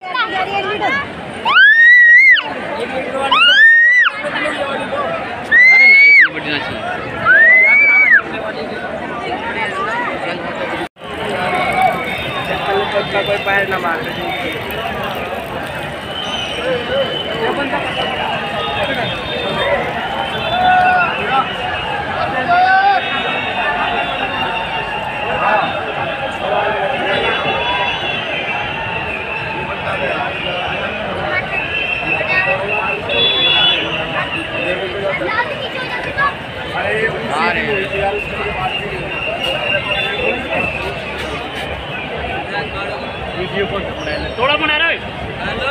अरे ना इतनी बड़ी ना चाहिए। कोई पैर ना मार वीडियो कौन थोड़ा बना रहा है। हेलो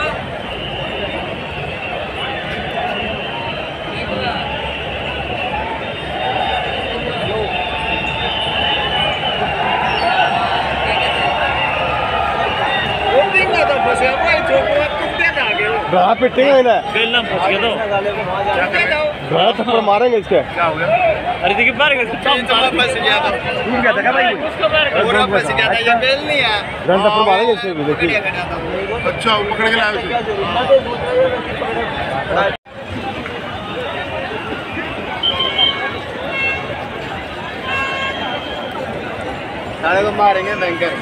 गला पिटेंगे ना, गला फंस गया तो गला थप्पड़ मारेंगे इसके। क्या हो गया? अरे देखिए बाहर गया फंस गया था। टूट गया था भाई, उसको बाहर पूरा फंस गया था। ये बेल नहीं है, गला थप्पड़ मारेंगे इसके भी देखिए। अच्छा पकड़ के लाया सारे को मारेंगे भयंकर।